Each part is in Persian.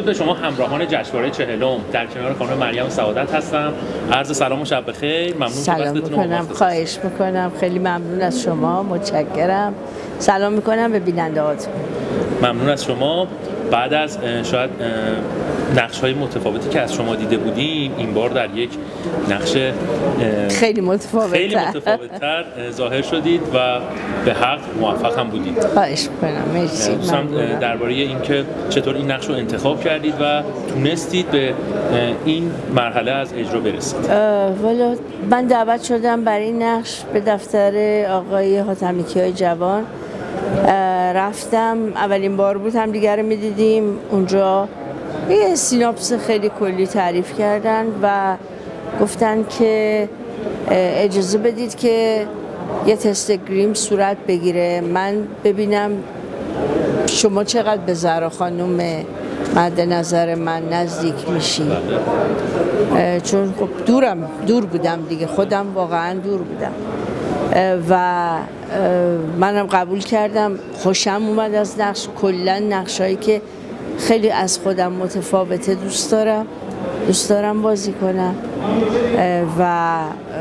به شما همراهان جشنواره 40 در کنار خانم مریم سعادت هستم. عرض سلام و شب بخیر. ممنون که وقتتون رو میکنم. خواهش میکنم. خیلی ممنون از شما. متشکرم. سلام میکنم به بیننده‌هاتون. ممنون از شما. بعد از شاید نقش‌های متفاوتی که از شما دیده بودیم، این بار در یک نقش خیلی متفاوت‌تر ظاهر شدید و به حق موفق هم بودید. خواهش می‌کنم. مرسی. درباره اینکه چطور این نقش رو انتخاب کردید و تونستید به این مرحله از اجرا برسید. والا من دعوت شدم برای این نقش به دفتر آقای حاتمی کیای جوان. رفتم، اولین بار بود هم دیگر رو میدیدیم. اونجا یه سیناپس خیلی کلی تعریف کردن و گفتن که اجازه بدید که یه تست گریم صورت بگیره، من ببینم شما چقدر به زهرا خانم مد نظر من نزدیک میشی. چون خب دور بودم دیگه، خودم واقعا دور بودم و منم قبول کردم. خوشم اومد از نقش. کلا نقشایی که خیلی از خودم متفاوته دوست دارم بازی کنم و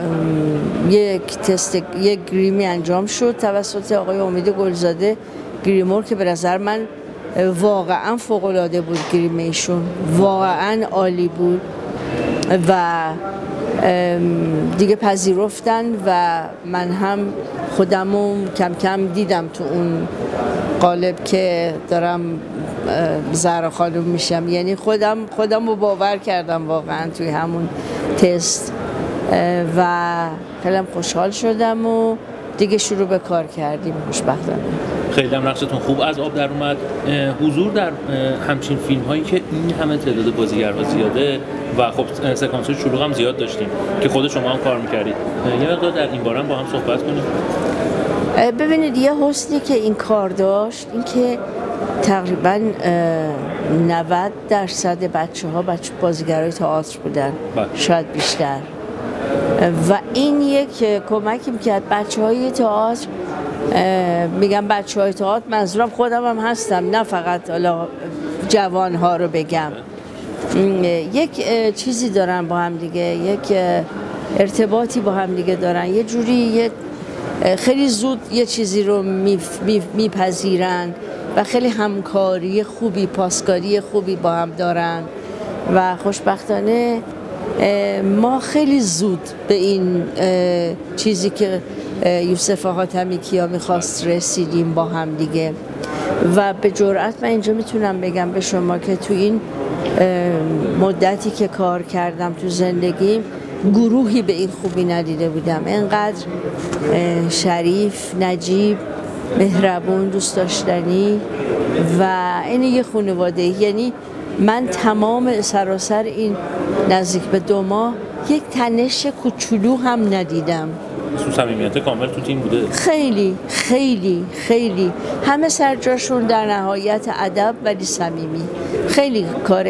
یک گریمی انجام شد توسط آقای امید گلزاده، گریمور که به نظر من واقعا فوق‌العاده بود. گریم ایشون واقعا عالی بود و دیگه پذیرفتن و من هم خودمو کم کم دیدم تو اون قالب که دارم زهرا خانم میشم. یعنی خودم رو باور کردم واقعا توی همون تست و خیلی خوشحال شدم و دیگه شروع به کار کردیم خوشبختانه. خیلی هم نقشتون خوب از آب در اومد. حضور در همچین فیلم هایی که این همه تعداد بازیگرها زیاده و خب سکانس شلوغ هم زیاد داشتیم که خود شما هم کار میکردید، یه مقدار در این باره هم با هم صحبت کنیم. ببینید یه حسنی که این کار داشت این که تقریبا 90% بچه‌ها بازیگرای تئاتر بودن، شاید بیشتر، و این یک کمکی میکرد بچه‌های تئاتر. میگم بچه‌های تئاتر، منظورم خودم هم هستم، نه فقط حالا جوان‌ها رو بگم. یک چیزی دارن با هم دیگه، یک ارتباطی با هم دیگه دارن، یه جوری خیلی زود یه چیزی رو میپذیرن و خیلی همکاری خوبی، پاسکاری خوبی با هم دارن و خوشبختانه ما خیلی زود به این چیزی که یوسف حاتمی کیا میخواست رسیدیم با هم دیگه. و به جرئت من اینجا میتونم بگم به شما که تو این مدتی که کار کردم تو زندگیم گروهی به این خوبی ندیده بودم. اینقدر شریف، نجیب، مهربون، دوست داشتنی و این یه خانواده. یعنی من تمام سراسر این نزدیک به 2 ماه یک تنش کوچولو هم ندیدم. صمیمیت کامل تو تیم بوده. خیلی خیلی خیلی همه سر جاشون، در نهایت ادب ولی صمیمی. خیلی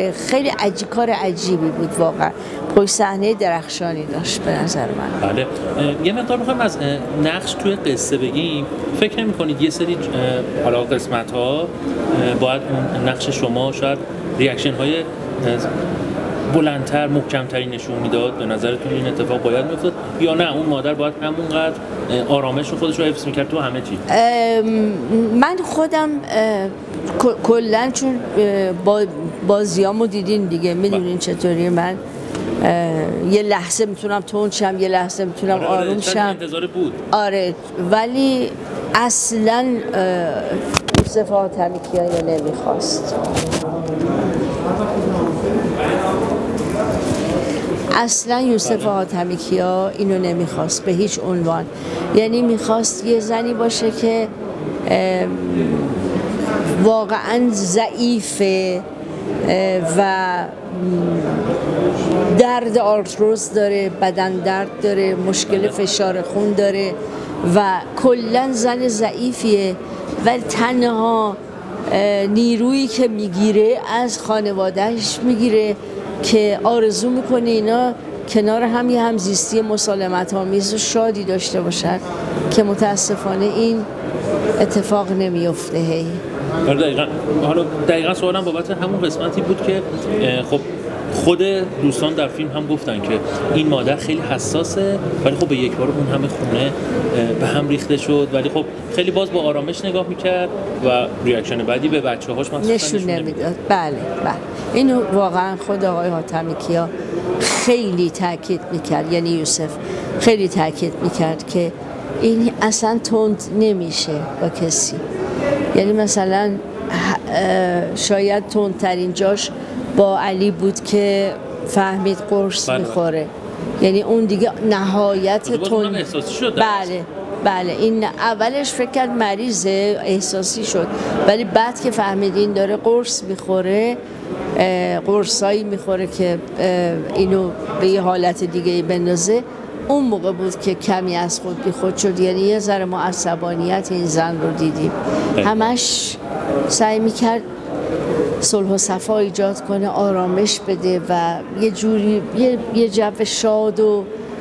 کار عجیبی بود واقعا. پشت صحنه درخشانی داشت به نظر من. بله. یه مقدار می‌خوایم از نقش توی قصه بگیم. فکر نمی‌کنید یه سری حالا قسمت‌ها باید اون نقش شما شاید ریاکشن‌های بلندتر، محکمتری نشون میداد؟ به نظرتون این اتفاق باید میافتاد یا نه اون مادر باید همونقدر آرامش رو خودش رو حفظ میکرد تو همه چی؟ من خودم کلا چون بازیامو دیدین دیگه، میدونین چطوری من یه لحظه میتونم تند شم، یه لحظه میتونم آروم شم. انتظار بود. آره، ولی اصلا یوسف حاتمی کیا نمیخواست. اصلا یوسف حاتمی کیا اینو نمیخواست به هیچ عنوان. یعنی میخواست یه زنی باشه که واقعا ضعیفه و درد آرتروز داره، بدن درد داره، مشکل فشار خون داره و کلا زن ضعیفیه، ولی تنها نیرویی که میگیره از خانوادهش میگیره که آرزو میکنه اینا کنار هم یه همزیستی مسالمت آمیز و شادی داشته باشن که متاسفانه این اتفاق نمیفته. حالا دقیقاً سوالم بابت همون قسمتی بود که خب خود دوستان در فیلم هم گفتن که این مادر خیلی حساسه، ولی خب به یک بار اون همه خونه به هم ریخته شد، ولی خب خیلی باز با آرامش نگاه میکرد و ریاکشن بعدی به بچه‌هاش نشون نمیداد. بله. اینو واقعا خود آقای حاتمیکیا خیلی تاکید میکرد، یعنی یوسف خیلی تاکید میکرد که این اصلا تند نمیشه با کسی. یعنی مثلا شاید تندترین جاش با علی بود که فهمید قرص میخوره، یعنی اون دیگه نهایت تند. احساسی شد. بله این اولش فکر کرد مریضه، احساسی شد، ولی بعد که فهمیدین داره قرص میخوره، قرصایی میخوره که اینو به یه حالت دیگه بندازه، اون موقع بود که کمی از خود بی خود شد. یعنی یه ذره ما عصبانیت این زن رو دیدیم. همش سعی میکرد صلح و صفا ایجاد کنه، آرامش بده و یه جوری یه جو شاد و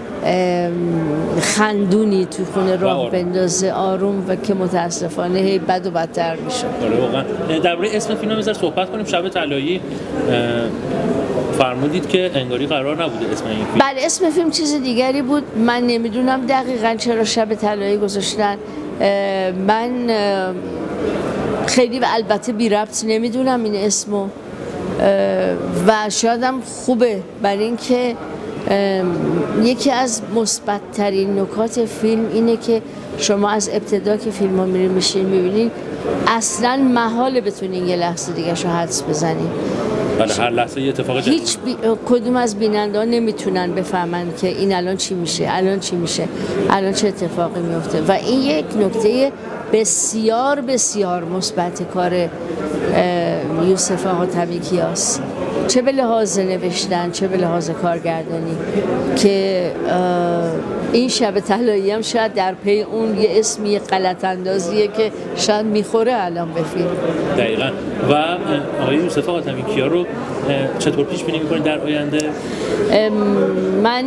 خندونی تو خونه راه بندازه، آروم، و که متاسفانه هی بد و بدتر میشه. واقعا درباره اسم فیلم هم بذار صحبت کنیم. شب طلایی فرمودید که انگاری قرار نبوده اسم این فیلم. بله اسم فیلم چیز دیگری بود. من نمیدونم دقیقاً چرا شب طلایی گذاشتن. من خیلی و البته بی ربط نمیدونم این اسمو و شاید هم خوبه، برای اینکه یکی از مثبت‌ترین نکات فیلم اینه که شما از ابتدا که فیلم ها میبینین اصلا محاله بتونین یه لحظه دیگه شو حدس بزنین. بله هر لحظه یه اتفاق جدید. کدوم از بیننده ها نمیتونن بفهمن که این الان چی میشه، الان چه اتفاقی میفته، و این یک نکته بسیار بسیار مثبت کار یوسف حاتمیکیاست، چه به لحاظ نوشتن چه به لحاظ کارگردانی، که این شب طلایی هم شاید در پی اون یه اسمی غلط اندازیه که شاید میخوره الان به فیلم. دقیقاً. و آقای یوسف حاتمیکیا رو چطور پیش بینی می‌کنید در آینده؟ من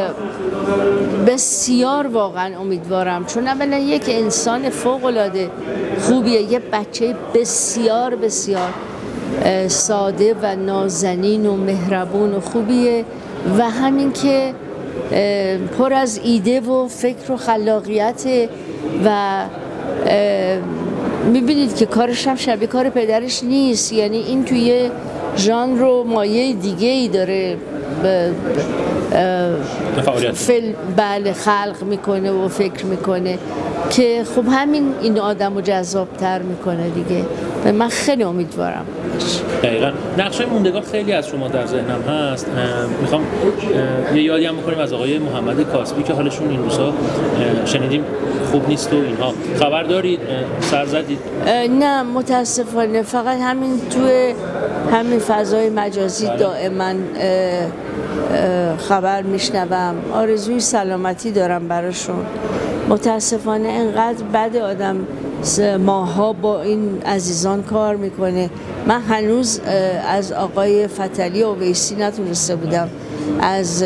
بسیار واقعا امیدوارم، چون اولا یک انسان فوق‌العاده خوبیه، یه بچه بسیار بسیار ساده و نازنین و مهربون و خوبیه، و همین که پر از ایده و فکر و خلاقیت، و میبینید که کارش هم شبیه کار پدرش نیست، یعنی این توی ژانر رو مایه دیگه ای داره بله خلق میکنه و فکر میکنه که خب همین این آدم رو جذابتر میکنه دیگه. من خیلی امیدوارم. دقیقاً. نقشه موندگار خیلی از شما در ذهنم هست. میخوام یه یادی هم بکنیم از آقای محمد کاسبی که حالشون این روزا شنیدیم خوب نیست و اینها. خبر دارید؟ سر زدید؟ نه متاسفانه فقط همین توی همین فضای مجازی دائما خبر میشنوم. آرزوی سلامتی دارم براشون. متاسفانه انقدر بد آدم ماها با این عزیزان کار میکنه. من هنوز از آقای فتحعلی اویسی نتونسته بودم از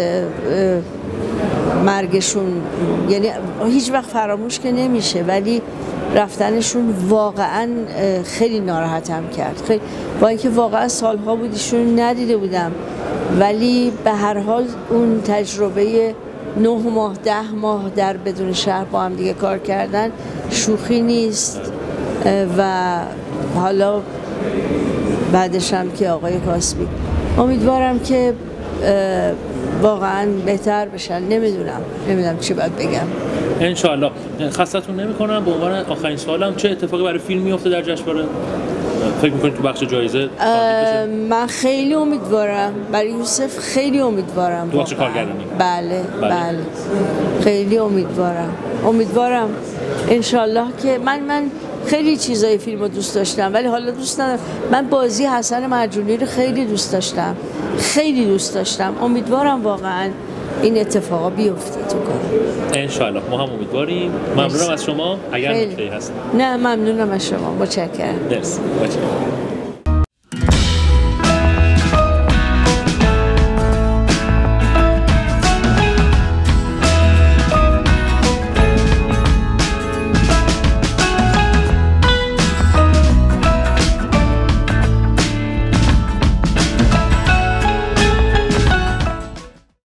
مرگشون، یعنی هیچ وقت فراموش که نمیشه، ولی رفتنشون واقعا خیلی ناراحتم کرد. خیلی با اینکه واقعا سالها بود ایشون ندیده بودم، ولی به هر حال اون تجربه 9 ماه 10 ماه در بدون شهر با هم دیگه کار کردن شوخی نیست. و حالا بعدش هم که آقای کاسبی، امیدوارم که واقعا بهتر بشن. نمیدونم چی باید بگم. انشالله. خستتون نمی‌کنم. به عنوان آخرین سوالم چه اتفاقی برای فیلم میفته در جشنواره؟ فکر می‌کنید تو بخش جایزه من خیلی امیدوارم برای یوسف، خیلی امیدوارم. تو بخش کارگردانی؟ بله خیلی امیدوارم انشالله که من خیلی چیزای فیلمو دوست داشتم، ولی حالا دوست ندارم. من بازی حسن مرجونی رو خیلی دوست داشتم. امیدوارم واقعا این اتفاقا بیفته تو کار. انشالله. ما هم امیدواریم. ممنونم از شما. اگر نکته‌ای هست. نه ممنونم از شما. متشکرم. مرسی.